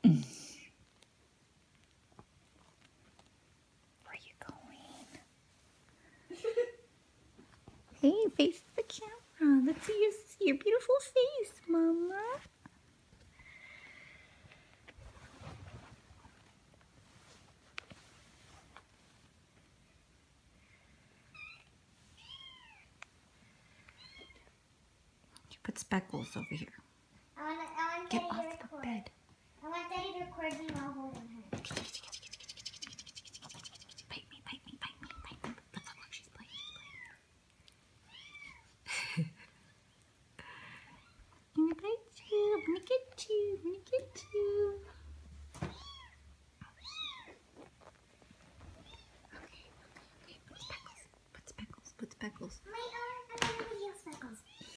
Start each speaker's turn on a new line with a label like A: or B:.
A: Where are you going? Hey, face the camera. Let's see your beautiful face, Mama. You put Speckles over here. Get off the bed.
B: I want Daddy to record me while holding her.
A: Bite me, bite me, bite me, bite me. Look, she's playing, I'm gonna bite you. I'm gonna get you. I'm gonna get you. Okay. Put Speckles. Put Speckles.
B: Wait, I want to Speckles.